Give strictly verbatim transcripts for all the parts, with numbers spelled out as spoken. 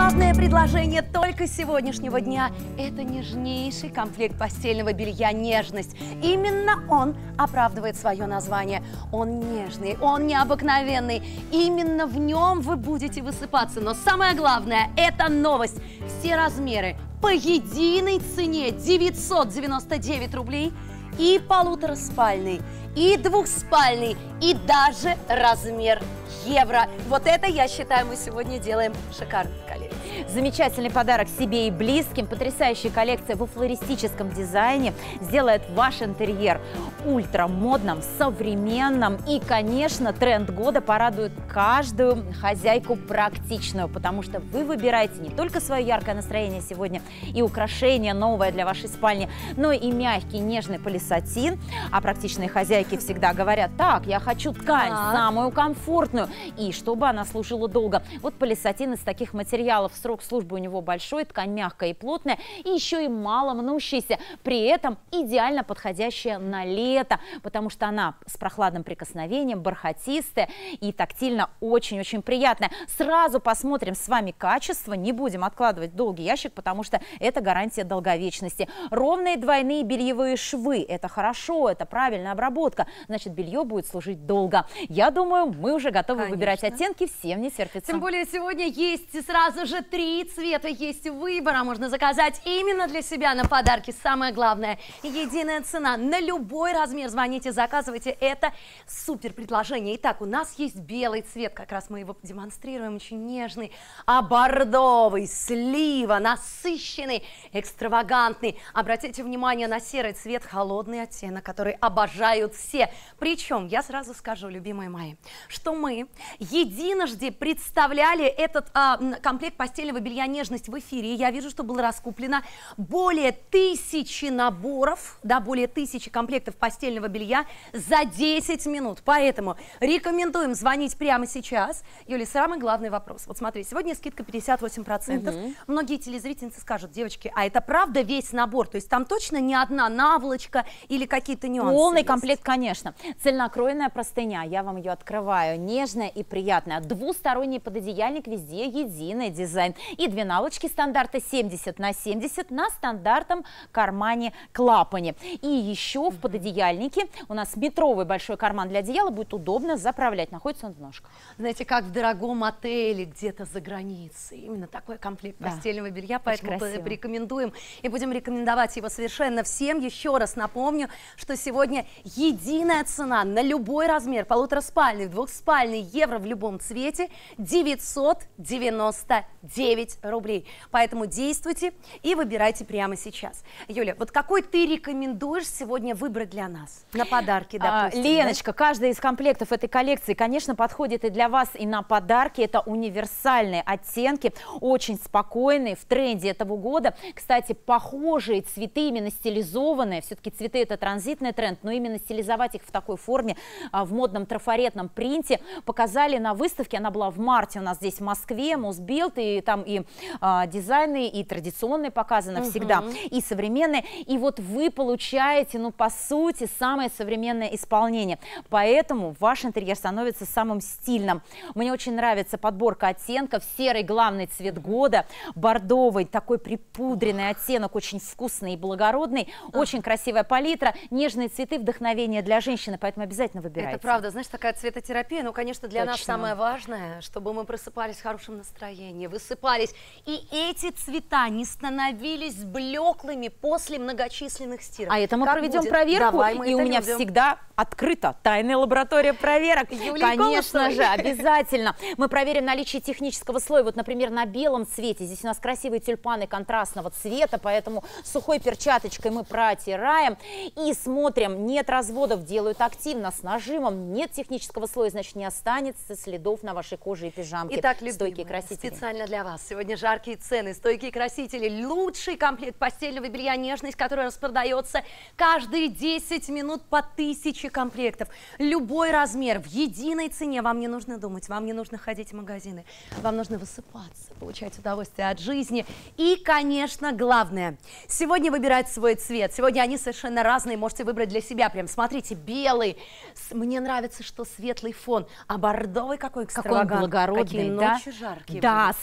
Главное предложение только сегодняшнего дня – это нежнейший комплект постельного белья «Нежность». Именно он оправдывает свое название. Он нежный, он необыкновенный. Именно в нем вы будете высыпаться. Но самое главное – это новость. Все размеры по единой цене девятьсот девяносто девять рублей. И полутораспальный, и двухспальный, и даже размер евро. Вот это, я считаю, мы сегодня делаем шикарную коллекцию. Замечательный подарок себе и близким. Потрясающая коллекция во флористическом дизайне сделает ваш интерьер ультрамодным, современным. И, конечно, тренд года порадует каждую хозяйку практичную, потому что вы выбираете не только свое яркое настроение сегодня и украшение новое для вашей спальни, но и мягкий, нежный полисатин. А практичные хозяйки всегда говорят: так, я хочу ткань так. самую комфортную, и чтобы она служила долго. Вот полисатин из таких материалов, срок службы у него большой, ткань мягкая и плотная, и еще и мало мнущаяся, при этом идеально подходящая на лето, потому что она с прохладным прикосновением, бархатистая и тактильно очень-очень приятная. Сразу посмотрим с вами качество, не будем откладывать в долгий ящик, потому что это гарантия долговечности. Ровные двойные бельевые швы – это хорошо, это правильная обработка, значит, белье будет служить долго. Я думаю, мы уже готовы Конечно. выбирать оттенки, всем не терпится. Тем более сегодня есть сразу же три цвета, есть выбора, можно заказать именно для себя на подарки. Самое главное, единая цена на любой размер. Звоните, заказывайте, это супер предложение. Итак, у нас есть белый цвет, как раз мы его демонстрируем, очень нежный, а бордовый, слива, насыщенный, экстравагантный. Обратите внимание на серый цвет, холодный оттенок, который обожают все. Причем, я сразу скажу, любимые мои, что мы единожды представляли этот а, комплект постельного белья «Нежность» в эфире. Я вижу, что было раскуплено более тысячи наборов, да, более тысячи комплектов постельного белья за десять минут. Поэтому рекомендуем звонить прямо сейчас. Юля, самый главный вопрос. Вот смотри, сегодня скидка пятьдесят восемь процентов. Угу. Многие телезрительницы скажут: девочки, а это правда весь набор? То есть там точно не одна наволочка или какие-то нюансы? Полный есть? комплект, конечно. Цельнокроенная простыня, я вам ее открываю, нежная и приятная. Двусторонний пододеяльник, везде единый дизайн. И две наволочки стандарта семьдесят на семьдесят на стандартном кармане-клапане. И еще в пододеяльнике у нас метровый большой карман для одеяла, будет удобно заправлять. Находится он в ножках. Знаете, как в дорогом отеле где-то за границей. Именно такой комплект да. постельного белья, поэтому порекомендуем и будем рекомендовать его совершенно всем. Еще раз напомню, что сегодня единая цена на любой размер, полутораспальный, двухспальный, евро в любом цвете, девятьсот девяносто девять рублей. Поэтому действуйте и выбирайте прямо сейчас. Юля, вот какой ты рекомендуешь сегодня выбрать для нас на подарки, допустим? А, Леночка, да? Каждый из комплектов этой коллекции, конечно, подходит и для вас, и на подарки. Это универсальные оттенки, очень спокойные, в тренде этого года. Кстати, похожие цветы, именно стилизованные. Все-таки цветы — это транзитный тренд, но именно стилизовать их в такой форме, в модном трафаретном принте, показали на выставке. Она была в марте у нас здесь в Москве, Мосбилд, и там и а, дизайны, и традиционные показаны угу. всегда, и современные. И вот вы получаете, ну, по сути, самое современное исполнение. Поэтому ваш интерьер становится самым стильным. Мне очень нравится подборка оттенков. Серый — главный цвет года, бордовый, такой припудренный оттенок, очень вкусный и благородный, а. очень красивая палитра, нежные цветы, вдохновение для женщины, поэтому обязательно выбирайте. Это правда, знаешь, такая цветотерапия, ну, конечно, для Точно. нас самое важное, чтобы мы просыпались в хорошем настроении, высыпались, и эти цвета не становились блеклыми после многочисленных стирок. А это мы как проведем будет? проверку, Давай, и у меня любим. всегда открыта тайная лаборатория проверок. Юлии Конечно Колосовой. же, обязательно. Мы проверим наличие технического слоя. Вот, например, на белом цвете. Здесь у нас красивые тюльпаны контрастного цвета, поэтому сухой перчаточкой мы протираем и смотрим. Нет разводов, делают активно, с нажимом. Нет технического слоя, значит, не останется следов на вашей коже и пижамке. Итак, стойкие красители. Специально для вас сегодня жаркие цены, стойкие красители. Лучший комплект постельного белья «Нежность», который распродается каждые десять минут по тысяче комплектов. Любой размер, в единой цене. Вам не нужно думать, вам не нужно ходить в магазины. Вам нужно высыпаться, получать удовольствие от жизни. И, конечно, главное, сегодня выбирать свой цвет. Сегодня они совершенно разные, можете выбрать для себя. Прям смотрите, белый. Мне нравится, что светлый фон, а бордовый какой экстравагантный. Какой он благородный, Какие да? ночи жаркие. Да, будут. с нотками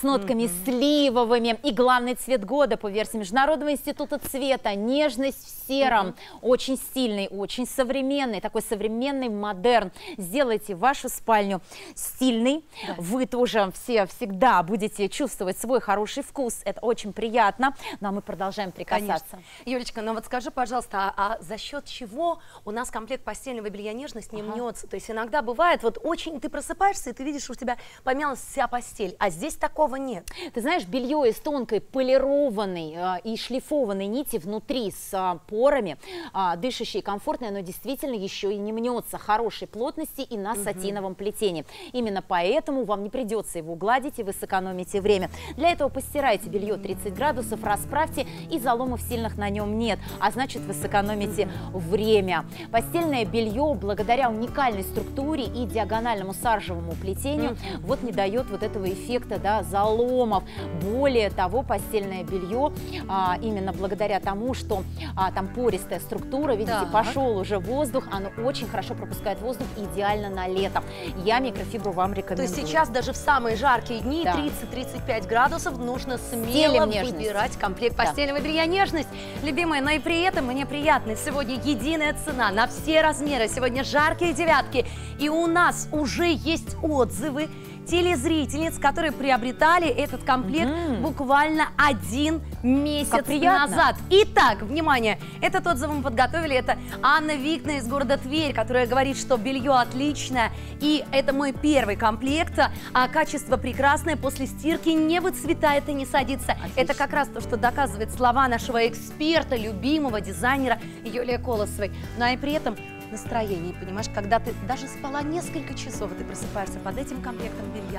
розовыми, сливовыми. И главный цвет года, по версии Международного института цвета, нежность в сером. Mm-hmm. Очень стильный, очень современный, такой современный модерн. Сделайте вашу спальню стильной. Да. Вы тоже все всегда будете чувствовать свой хороший вкус. Это очень приятно. Ну а мы продолжаем прикасаться. Конечно. Юлечка, ну вот скажи, пожалуйста, а, а за счет чего у нас комплект постельного белья нежность не ага. мнется? То есть иногда бывает, вот очень ты просыпаешься, и ты видишь, что у тебя помялась вся постель, а здесь такого нет. Ты знаешь, белье из тонкой полированной э, и шлифованной нити внутри с э, порами, э, дышащее и комфортное, но действительно еще и не мнется, хорошей плотности и на угу. сатиновом плетении. Именно поэтому вам не придется его гладить, и вы сэкономите время. Для этого постирайте белье тридцать градусов, расправьте, и заломов сильных на нем нет, а значит вы сэкономите время. Постельное белье, благодаря уникальной структуре и диагональному саржевому плетению, mm-hmm. вот не дает вот этого эффекта, да, заломов. Более того, постельное белье, а, именно благодаря тому, что а, там пористая структура, видите, да. пошел уже воздух, оно очень хорошо пропускает воздух, идеально на лето. Я микрофибру вам рекомендую. То есть сейчас даже в самые жаркие дни, да. тридцать-тридцать пять градусов, нужно смело выбирать комплект постельного да. белья нежность. Любимая, но и при этом мне приятно. Сегодня единая цена на все размеры. Сегодня жаркие девятки. И у нас уже есть отзывы телезрительниц, которые приобретали этот комплект mm-hmm. буквально один месяц назад. Итак, внимание, этот отзыв мы подготовили. Это Анна Викна из города Тверь, которая говорит, что белье отличное. И это мой первый комплект. А качество прекрасное, после стирки не выцветает и не садится. Отлично. Это как раз то, что доказывает слова нашего эксперта, любимого дизайнера Юлии Колосовой. Ну а и при этом настроение, понимаешь, когда ты даже спала несколько часов, и ты просыпаешься под этим комплектом белья,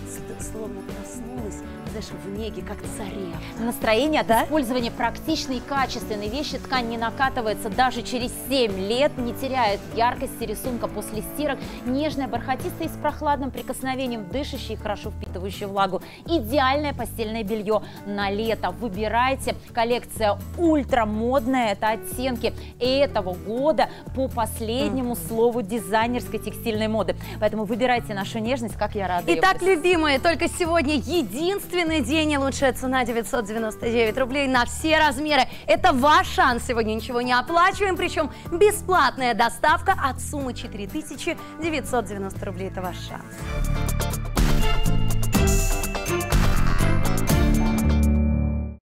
словно проснулась, знаешь, в неге, как царевна. Настроение от да? использования практичной и качественной вещи. Ткань не накатывается даже через семь лет, не теряет яркости рисунка после стирок. Нежная, бархатистая и с прохладным прикосновением, дышащая и хорошо впитывающая влагу. Идеальное постельное белье на лето. Выбирайте. Коллекция ультрамодная. Это оттенки этого года по последнему mm-hmm. слову дизайнерской текстильной моды. Поэтому выбирайте нашу нежность, как я рада. Итак, любимые, только сегодня единственный день и лучшая цена девятьсот девяносто девять рублей на все размеры. Это ваш шанс. Сегодня ничего не оплачиваем, причем бесплатная доставка от суммы четыре тысячи девятьсот девяносто рублей. Это ваш шанс.